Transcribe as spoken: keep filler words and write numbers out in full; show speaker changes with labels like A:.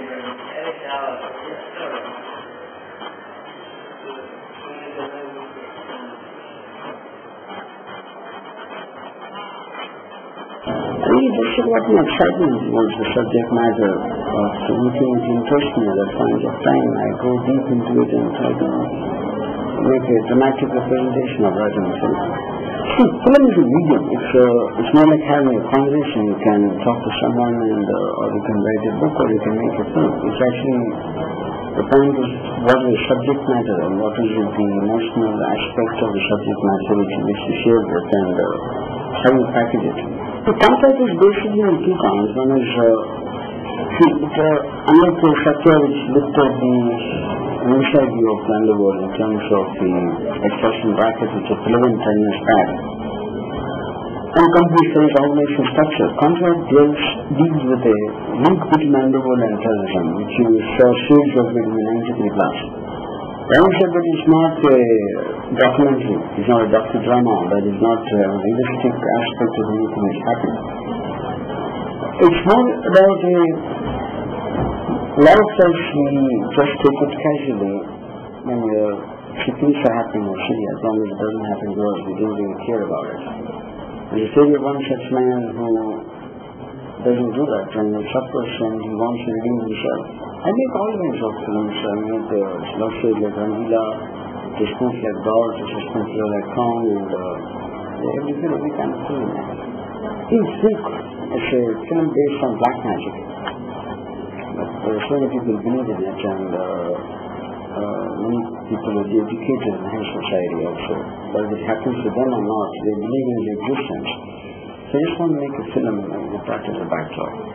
A: This is what my excitement was, the subject matter of anything that interests me at that point of time. I go deep into it and try to make a dramatic representation of that and film. See, film is a medium. It's, uh, it's not like having a conversation. You can talk to someone and, uh, or you can write a book or you can make a film. It's actually, the point is what is the subject matter and what is the emotional aspect of the subject matter which you wish to share with and uh, how you package it. The concept is basically on two kinds. One is, uh, see, it's uh, unlike the Satya which looked at the inside view of the underworld in terms of the expression bracket which is relevant ten years back. And company says organization structure. Concept deals, deals with a link between underworld and terrorism, which you saw series of it in the ninety-three class. I said that it's not a documentary, it's not a docudrama, that is not a realistic aspect of anything that's happening. It's more about a, a lot of times we just take it casually when uh, things are happening in the city, as long as it doesn't happen to us, we don't really care about it. There's a story of one such man who doesn't do that, and he suffers and he wants to redeem himself. I make all kinds of films. I make uh, love stories like Rangila, the spoons like Dogs, the spoons like Kong, and uh, every film, every kind of film. In Silk, it's a film based on black magic. But uh, so many people believe in it, and uh, uh, many people are educated in high society also. But if it happens to them or not, they believe in the existence. So I just want to make a film with that as a backdrop.